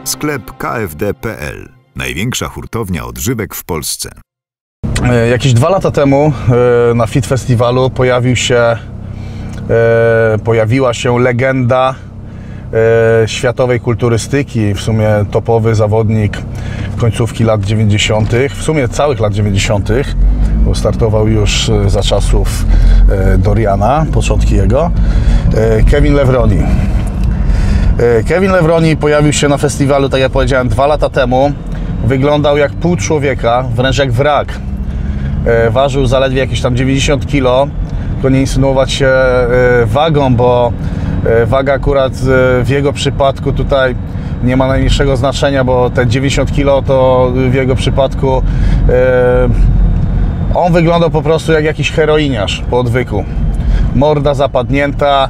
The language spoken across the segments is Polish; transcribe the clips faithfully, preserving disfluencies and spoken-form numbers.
Sklep K F D kropka P L. Największa hurtownia odżywek w Polsce. Jakieś dwa lata temu na Fit Festiwalu pojawił się, pojawiła się legenda światowej kulturystyki, w sumie topowy zawodnik końcówki lat dziewięćdziesiątych, w sumie całych lat dziewięćdziesiątych, bo startował już za czasów Doriana, początki jego, Kevin Levroni. Kevin Levroni pojawił się na festiwalu, tak jak powiedziałem, dwa lata temu. Wyglądał jak pół człowieka, wręcz jak wrak. Ważył zaledwie jakieś tam dziewięćdziesiąt kilo, tylko nie insynuować się wagą, bo waga akurat w jego przypadku tutaj nie ma najmniejszego znaczenia, bo te dziewięćdziesiąt kilo to w jego przypadku on wyglądał po prostu jak jakiś heroiniarz po odwyku. Morda zapadnięta,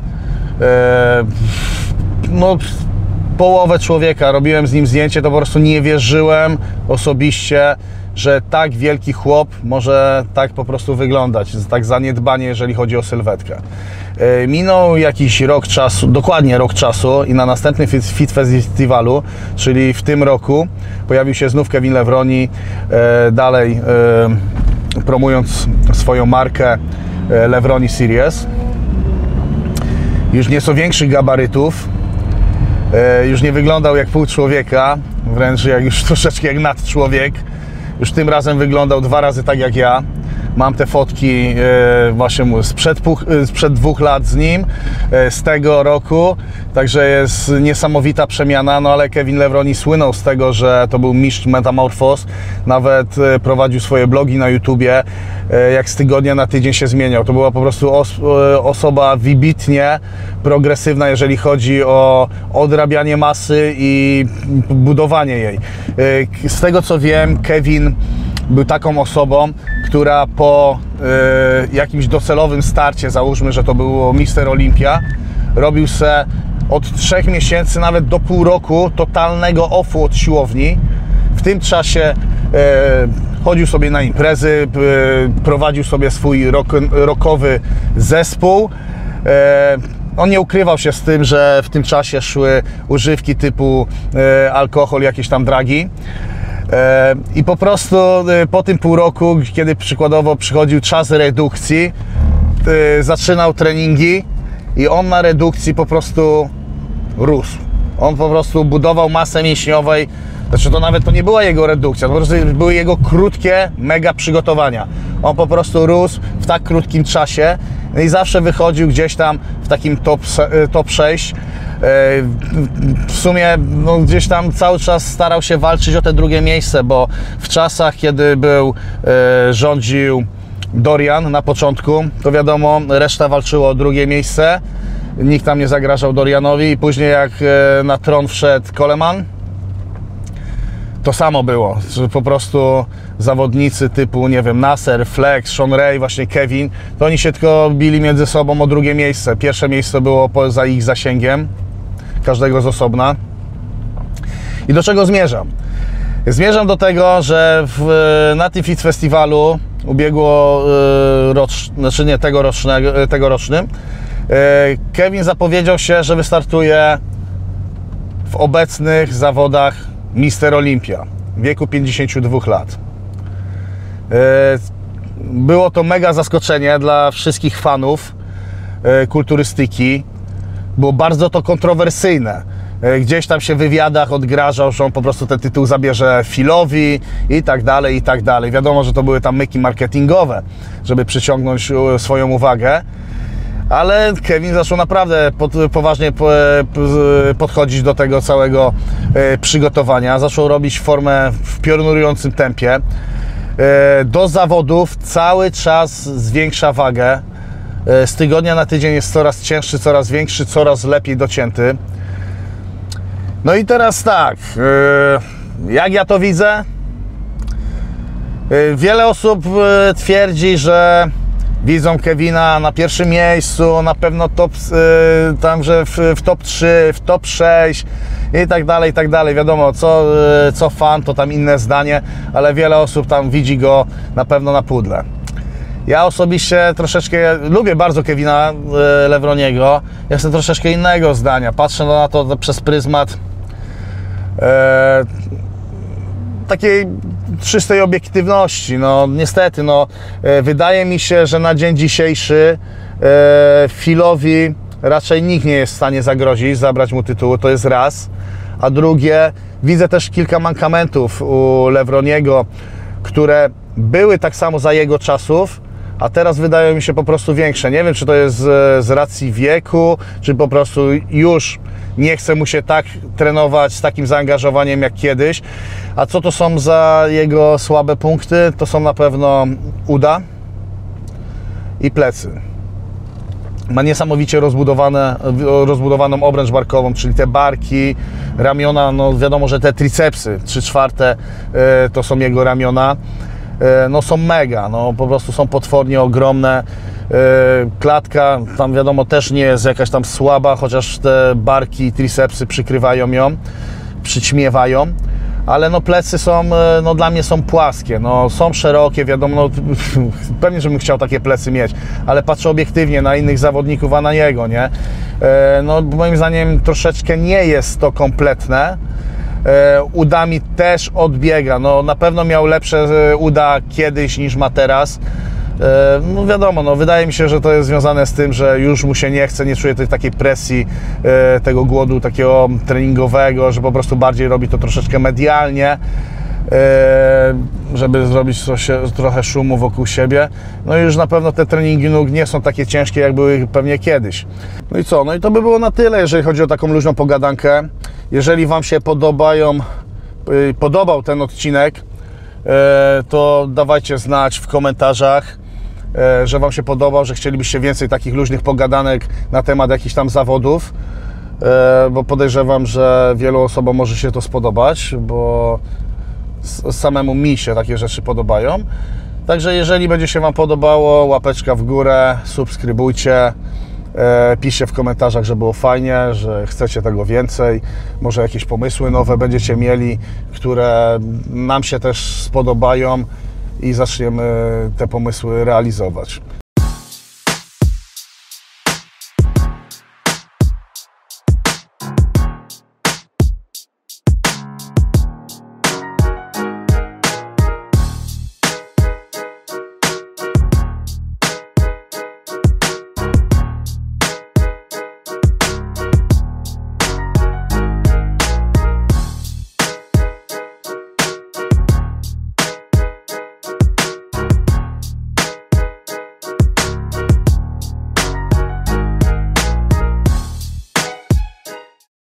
no połowę człowieka. Robiłem z nim zdjęcie, to po prostu nie wierzyłem osobiście, że tak wielki chłop może tak po prostu wyglądać, tak zaniedbanie, jeżeli chodzi o sylwetkę. Minął jakiś rok czasu, dokładnie rok czasu i na następnym Fit Festiwalu, czyli w tym roku, pojawił się znów Kevin Levroni, dalej promując swoją markę Levroni Series. Już nieco większych gabarytów, już nie wyglądał jak pół człowieka, wręcz jak już troszeczkę jak nadczłowiek. Już tym razem wyglądał dwa razy tak jak ja. Mam te fotki właśnie sprzed, sprzed dwóch lat z nim, z tego roku, także jest niesamowita przemiana, no ale Kevin Levroni słynął z tego, że to był mistrz metamorfoz, nawet prowadził swoje blogi na YouTubie, jak z tygodnia na tydzień się zmieniał. To była po prostu os osoba wybitnie progresywna, jeżeli chodzi o odrabianie masy i budowanie jej. Z tego co wiem, Kevin był taką osobą, która po y, jakimś docelowym starcie, załóżmy, że to było mister Olympia, robił se od trzech miesięcy nawet do pół roku totalnego offu od siłowni. W tym czasie y, chodził sobie na imprezy, y, prowadził sobie swój rock, rockowy zespół. Y, On nie ukrywał się z tym, że w tym czasie szły używki typu y, alkohol, jakieś tam dragi. I po prostu po tym pół roku, kiedy przykładowo przychodził czas redukcji, zaczynał treningi i on na redukcji po prostu rósł. On po prostu budował masę mięśniowej. Znaczy to nawet to nie była jego redukcja, to po prostu były jego krótkie, mega przygotowania. On po prostu rósł w tak krótkim czasie i zawsze wychodził gdzieś tam w takim top, top sześć. W sumie no, gdzieś tam cały czas starał się walczyć o te drugie miejsce, bo w czasach, kiedy był, rządził Dorian na początku, to wiadomo, reszta walczyło o drugie miejsce. Nikt tam nie zagrażał Dorianowi i później jak na tron wszedł Coleman, to samo było, że po prostu zawodnicy typu, nie wiem, Nasser, Flex, Sean Ray, właśnie Kevin, to oni się tylko bili między sobą o drugie miejsce. Pierwsze miejsce było poza ich zasięgiem, każdego z osobna. I do czego zmierzam? Zmierzam do tego, że w, na tym Fit Festiwalu ubiegło rocz, znaczy nie tegorocznego, tegorocznym, Kevin zapowiedział się, że wystartuje w obecnych zawodach mister Olympia w wieku pięćdziesięciu dwóch lat. Było to mega zaskoczenie dla wszystkich fanów kulturystyki. Było bardzo to kontrowersyjne. Gdzieś tam się w wywiadach odgrażał, że on po prostu ten tytuł zabierze Philowi i tak dalej, i tak dalej. Wiadomo, że to były tam myki marketingowe, żeby przyciągnąć swoją uwagę. Ale Kevin zaczął naprawdę pod, poważnie podchodzić do tego całego przygotowania. Zaczął robić formę w piorunującym tempie. Do zawodów cały czas zwiększa wagę. Z tygodnia na tydzień jest coraz cięższy, coraz większy, coraz lepiej docięty. No i teraz tak, jak ja to widzę? Wiele osób twierdzi, że widzą Kevina na pierwszym miejscu, na pewno top, tam, że w, w top trzy, w top sześć i tak dalej, i tak dalej. Wiadomo, co, co fan, to tam inne zdanie, ale wiele osób tam widzi go na pewno na pudle. Ja osobiście troszeczkę lubię bardzo Kevina Levroniego. Jestem troszeczkę innego zdania. Patrzę na to przez pryzmat e, takiej czystej obiektywności. No niestety, no, e, wydaje mi się, że na dzień dzisiejszy e, Philowi raczej nikt nie jest w stanie zagrozić, zabrać mu tytułu, to jest raz. A drugie, widzę też kilka mankamentów u Lewroniego, które były tak samo za jego czasów, a teraz wydają mi się po prostu większe. Nie wiem, czy to jest z, z racji wieku, czy po prostu już nie chce mu się tak trenować z takim zaangażowaniem jak kiedyś. A co to są za jego słabe punkty? To są na pewno uda i plecy. Ma niesamowicie rozbudowane, rozbudowaną obręcz barkową, czyli te barki, ramiona, no wiadomo, że te tricepsy, trzy czwarte to są jego ramiona, no są mega, no po prostu są potwornie ogromne. Klatka tam wiadomo też nie jest jakaś tam słaba, chociaż te barki i tricepsy przykrywają ją, przyćmiewają. Ale no plecy są, no dla mnie są płaskie, no są szerokie, wiadomo, no, pewnie, żebym chciał takie plecy mieć, ale patrzę obiektywnie na innych zawodników, a na jego, nie? E, no moim zdaniem troszeczkę nie jest to kompletne. E, udami też odbiega, no na pewno miał lepsze uda kiedyś niż ma teraz. No wiadomo, no wydaje mi się, że to jest związane z tym, że już mu się nie chce, nie czuje tej takiej presji, e, tego głodu takiego treningowego, że po prostu bardziej robi to troszeczkę medialnie, e, żeby zrobić coś, trochę szumu wokół siebie. No i już na pewno te treningi nóg nie są takie ciężkie, jak były pewnie kiedyś. No i co? No i to by było na tyle, jeżeli chodzi o taką luźną pogadankę. Jeżeli Wam się podobają, podobał ten odcinek, e, to dawajcie znać w komentarzach, że Wam się podobał, że chcielibyście więcej takich luźnych pogadanek na temat jakichś tam zawodów, bo podejrzewam, że wielu osobom może się to spodobać, bo samemu mi się takie rzeczy podobają. Także jeżeli będzie się Wam podobało, łapeczka w górę, subskrybujcie, piszcie w komentarzach, że było fajnie, że chcecie tego więcej, może jakieś pomysły nowe będziecie mieli, które nam się też spodobają i zaczniemy te pomysły realizować.